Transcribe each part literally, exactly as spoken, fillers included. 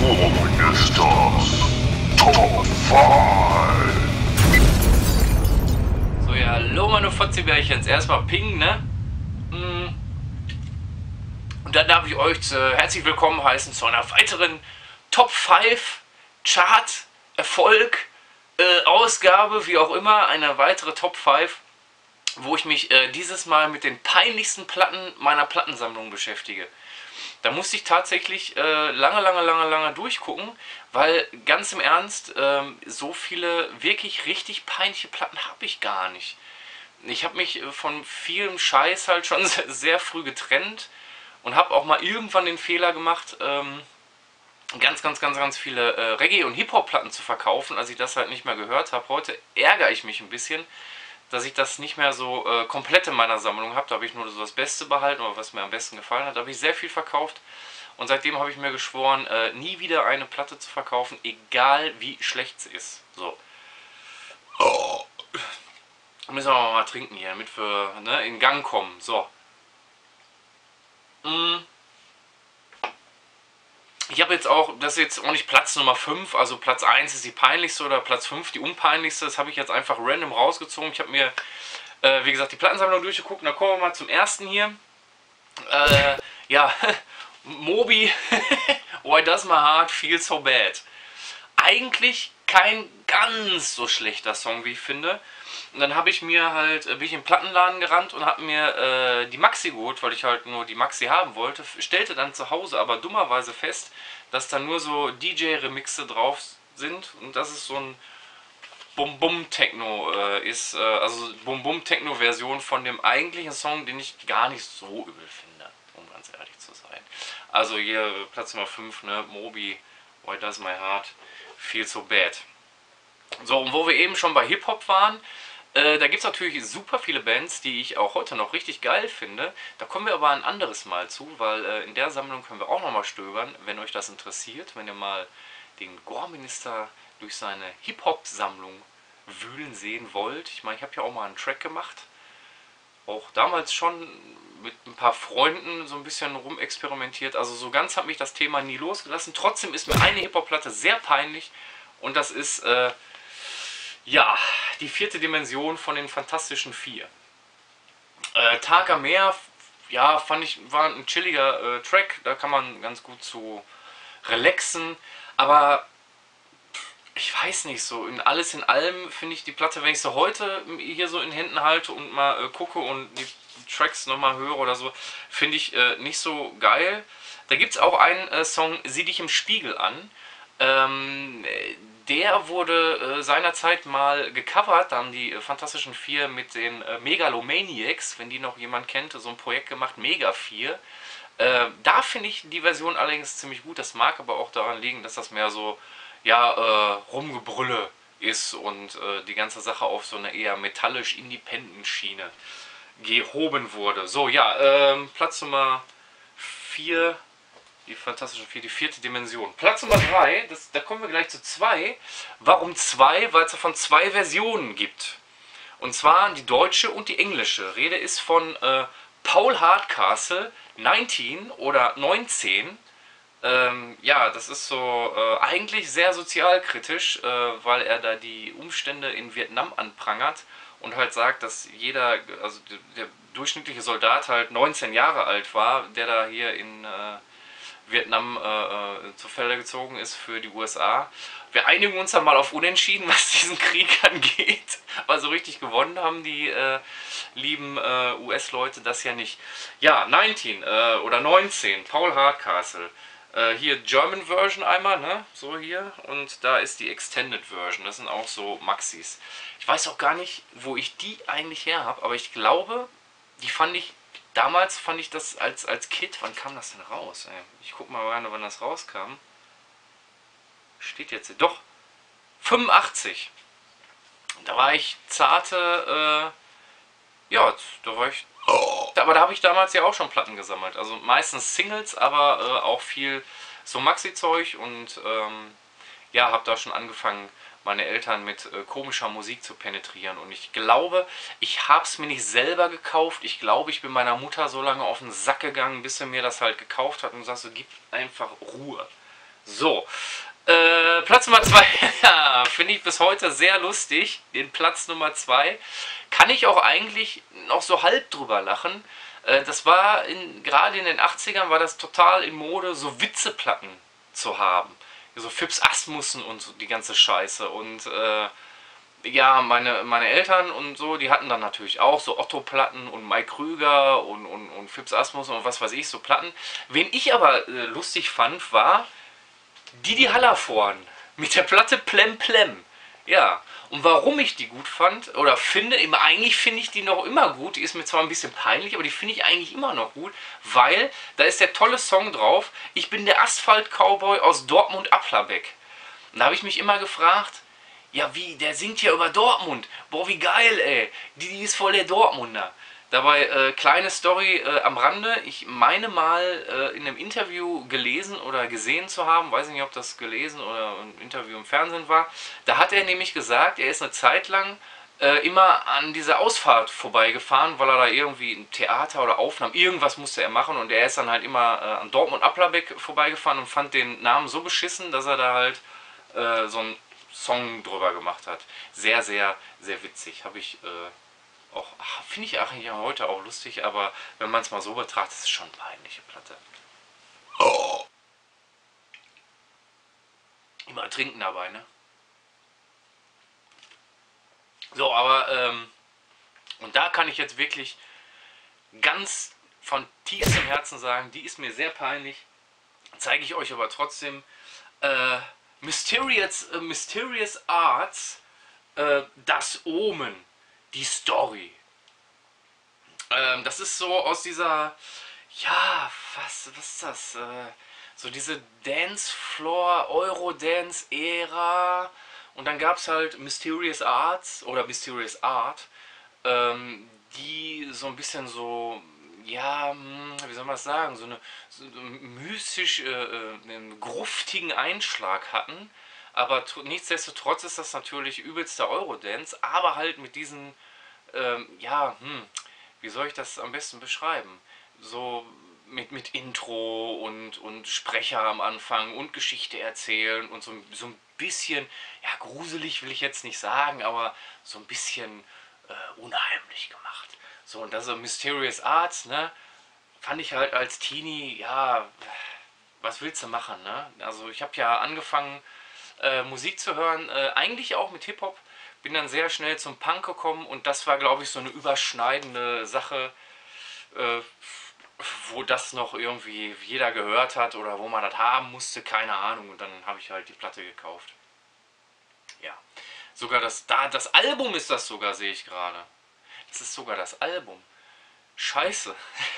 Vorministers Top fünf. So, ja, hallo meine Fotzibärchens. Erstmal Ping, ne? Und dann darf ich euch äh, herzlich willkommen heißen zu einer weiteren Top fünf Chart, Erfolg, äh, Ausgabe, wie auch immer. Eine weitere Top fünf, wo ich mich äh, dieses Mal mit den peinlichsten Platten meiner Plattensammlung beschäftige. Da musste ich tatsächlich äh, lange, lange, lange, lange durchgucken, weil ganz im Ernst, ähm, so viele wirklich richtig peinliche Platten habe ich gar nicht. Ich habe mich von vielem Scheiß halt schon sehr, sehr früh getrennt und habe auch mal irgendwann den Fehler gemacht, ähm, ganz, ganz, ganz, ganz viele äh, Reggae- und Hip-Hop-Platten zu verkaufen, als ich das halt nicht mehr gehört habe. Heute ärgere ich mich ein bisschen, dass ich das nicht mehr so äh, komplett in meiner Sammlung habe. Da habe ich nur so das Beste behalten, oder was mir am besten gefallen hat. Da habe ich sehr viel verkauft und seitdem habe ich mir geschworen, äh, nie wieder eine Platte zu verkaufen, egal wie schlecht sie ist. So. Oh. Müssen wir mal trinken hier, damit wir ne, in Gang kommen. So. Mm. Ich habe jetzt auch, das ist jetzt auch nicht Platz Nummer fünf, also Platz eins ist die peinlichste oder Platz fünf die unpeinlichste. Das habe ich jetzt einfach random rausgezogen. Ich habe mir, äh, wie gesagt, die Plattensammlung durchgeguckt. Und dann kommen wir mal zum ersten hier. Äh, ja, Moby, Why Does My Heart Feel So Bad? Eigentlich kein ganz so schlechter Song, wie ich finde. Und dann habe ich mir halt, bin ich in den Plattenladen gerannt und habe mir äh, die Maxi geholt, weil ich halt nur die Maxi haben wollte. Stellte dann zu Hause aber dummerweise fest, dass da nur so D J-Remixe drauf sind und dass es so ein Bum-Bum-Techno äh, ist. Äh, also Bum-Bum-Techno-Version von dem eigentlichen Song, den ich gar nicht so übel finde, um ganz ehrlich zu sein. Also hier Platz Nummer fünf, ne, Moby, Why Does My Heart Feel So Bad? So, und wo wir eben schon bei Hip-Hop waren, Äh, da gibt es natürlich super viele Bands, die ich auch heute noch richtig geil finde. Da kommen wir aber ein anderes Mal zu, weil äh, in der Sammlung können wir auch nochmal stöbern, wenn euch das interessiert. Wenn ihr mal den Gore-Minister durch seine Hip-Hop-Sammlung wühlen sehen wollt. Ich meine, ich habe ja auch mal einen Track gemacht. Auch damals schon mit ein paar Freunden so ein bisschen rumexperimentiert. Also so ganz hat mich das Thema nie losgelassen. Trotzdem ist mir eine Hip-Hop-Platte sehr peinlich. Und das ist... Äh, Ja, die vierte Dimension von den Fantastischen Vier. Äh, Tag am Meer, ja, fand ich, war ein chilliger äh, Track, da kann man ganz gut zu relaxen, aber ich weiß nicht so, in alles in allem finde ich die Platte, wenn ich sie heute hier so in Händen halte und mal äh, gucke und die Tracks nochmal höre oder so, finde ich äh, nicht so geil. Da gibt es auch einen äh, Song, Sieh dich im Spiegel an. Ähm, der wurde äh, seinerzeit mal gecovert, dann die äh, Fantastischen Vier mit den äh, Megalomaniacs, wenn die noch jemand kennt, so ein Projekt gemacht, Mega vier. Äh, da finde ich die Version allerdings ziemlich gut, das mag aber auch daran liegen, dass das mehr so, ja, äh, Rumgebrülle ist und äh, die ganze Sache auf so eine eher metallisch-independent Schiene gehoben wurde. So, ja, ähm, Platz Nummer vier. Die Fantastischen Vier, die vierte Dimension. Platz Nummer drei, das, da kommen wir gleich zu zwei. Warum zwei? Weil es davon zwei Versionen gibt. Und zwar die deutsche und die englische. Rede ist von äh, Paul Hardcastle neunzehn oder neunzehn. Ähm, ja, das ist so äh, eigentlich sehr sozialkritisch, äh, weil er da die Umstände in Vietnam anprangert und halt sagt, dass jeder, also der, der durchschnittliche Soldat halt neunzehn Jahre alt war, der da hier in... Äh, Vietnam äh, zu Felde gezogen ist für die U S A. Wir einigen uns dann mal auf Unentschieden, was diesen Krieg angeht. Aber so richtig gewonnen haben die äh, lieben äh, U S-Leute das ja nicht. Ja, neunzehn äh, oder neunzehn, Paul Hardcastle. Äh, hier German Version einmal, ne? So hier. Und da ist die Extended Version. Das sind auch so Maxis. Ich weiß auch gar nicht, wo ich die eigentlich her habe, aber ich glaube, die fand ich... Damals fand ich das als, als Kid, wann kam das denn raus? Ey? Ich guck mal gerne, wann das rauskam. Steht jetzt hier. Doch, fünfundachtzig. Da war ich zarte, äh, ja, da war ich, oh. aber da habe ich damals ja auch schon Platten gesammelt. Also meistens Singles, aber äh, auch viel so Maxi-Zeug und ähm, ja, habe da schon angefangen, meine Eltern mit äh, komischer Musik zu penetrieren. Und ich glaube, ich habe es mir nicht selber gekauft. Ich glaube, ich bin meiner Mutter so lange auf den Sack gegangen, bis sie mir das halt gekauft hat und sagt so, gib einfach Ruhe. So, äh, Platz Nummer zwei, ja, finde ich bis heute sehr lustig. Den Platz Nummer zwei kann ich auch eigentlich noch so halb drüber lachen. Äh, das war, in, gerade in den achtzigern war das total in Mode, so Witzeplatten zu haben. So Phipps Asmussen und so die ganze Scheiße. Und äh, ja, meine, meine Eltern und so, die hatten dann natürlich auch so Otto-Platten und Mike Krüger und, und, und Phipps Asmussen und was weiß ich, so Platten. Wen ich aber äh, lustig fand, war Didi Hallervorden mit der Platte Plem Plem. Ja, und warum ich die gut fand, oder finde, immer, eigentlich finde ich die noch immer gut, die ist mir zwar ein bisschen peinlich, aber die finde ich eigentlich immer noch gut, weil da ist der tolle Song drauf, ich bin der Asphalt-Cowboy aus Dortmund-Applerbeck. Und da habe ich mich immer gefragt, ja wie, der singt ja über Dortmund, boah wie geil ey, Didi ist voll der Dortmunder. Dabei, äh, kleine Story äh, am Rande, ich meine mal äh, in einem Interview gelesen oder gesehen zu haben, weiß nicht, ob das gelesen oder ein Interview im Fernsehen war, da hat er nämlich gesagt, er ist eine Zeit lang äh, immer an dieser Ausfahrt vorbeigefahren, weil er da irgendwie ein Theater oder Aufnahmen, irgendwas musste er machen und er ist dann halt immer äh, an Dortmund-Applerbeck vorbeigefahren und fand den Namen so beschissen, dass er da halt äh, so einen Song drüber gemacht hat. Sehr, sehr, sehr witzig, habe ich... Äh, auch, finde ich eigentlich heute auch lustig, aber wenn man es mal so betrachtet, ist es schon eine peinliche Platte. Oh. Immer trinken dabei, ne? So, aber, ähm, und da kann ich jetzt wirklich ganz von tiefstem Herzen sagen, die ist mir sehr peinlich, zeige ich euch aber trotzdem. Äh, Mysterious, äh, Mysterious Arts, äh, das Omen. Die Story. Ähm, das ist so aus dieser, ja, was, was ist das? Äh, so diese Dancefloor, Eurodance-Ära. Und dann gab es halt Mysterious Arts oder Mysterious Art, ähm, die so ein bisschen so, ja, wie soll man das sagen, so, eine, so einen mystisch, äh, einen gruftigen Einschlag hatten. Aber nichtsdestotrotz ist das natürlich übelster Eurodance, aber halt mit diesen, ähm, ja, hm, wie soll ich das am besten beschreiben? So mit, mit Intro und, und Sprecher am Anfang und Geschichte erzählen und so, so ein bisschen, ja, gruselig will ich jetzt nicht sagen, aber so ein bisschen äh, unheimlich gemacht. So, und das ist Mysterious Arts, ne, fand ich halt als Teenie, ja, was willst du machen, ne? Also ich habe ja angefangen, Äh, Musik zu hören, äh, eigentlich auch mit Hip-Hop, bin dann sehr schnell zum Punk gekommen und das war, glaube ich, so eine überschneidende Sache, äh, wo das noch irgendwie jeder gehört hat oder wo man das haben musste, keine Ahnung, und dann habe ich halt die Platte gekauft. Ja, sogar das, da, das Album ist das sogar, sehe ich gerade. Das ist sogar das Album. Scheiße.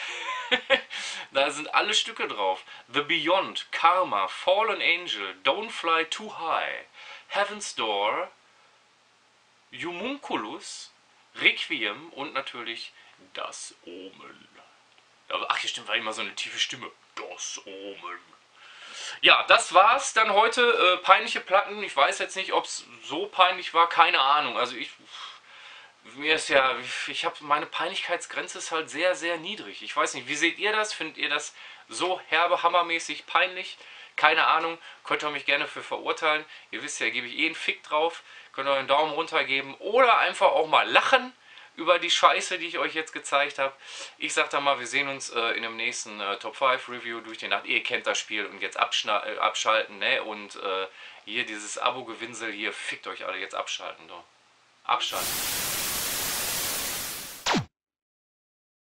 Da sind alle Stücke drauf. The Beyond, Karma, Fallen Angel, Don't Fly Too High, Heaven's Door, Homunculus, Requiem und natürlich Das Omen. Ach, hier stimmt, war immer so eine tiefe Stimme. Das Omen. Ja, das war's dann heute. Äh, peinliche Platten. Ich weiß jetzt nicht, ob es so peinlich war. Keine Ahnung. Also ich... Mir ist ja, ich habe meine Peinlichkeitsgrenze ist halt sehr, sehr niedrig. Ich weiß nicht, wie seht ihr das? Findet ihr das so herbe, hammermäßig peinlich? Keine Ahnung, könnt ihr mich gerne für verurteilen. Ihr wisst ja, gebe ich eh einen Fick drauf. Könnt ihr einen Daumen runter geben oder einfach auch mal lachen über die Scheiße, die ich euch jetzt gezeigt habe. Ich sag dann mal, wir sehen uns äh, in dem nächsten äh, Top fünf Review durch die Nacht. Ihr kennt das Spiel und jetzt äh, abschalten, ne? Und äh, hier dieses Abo-Gewinsel hier, fickt euch alle, jetzt abschalten, doch. Abschalten.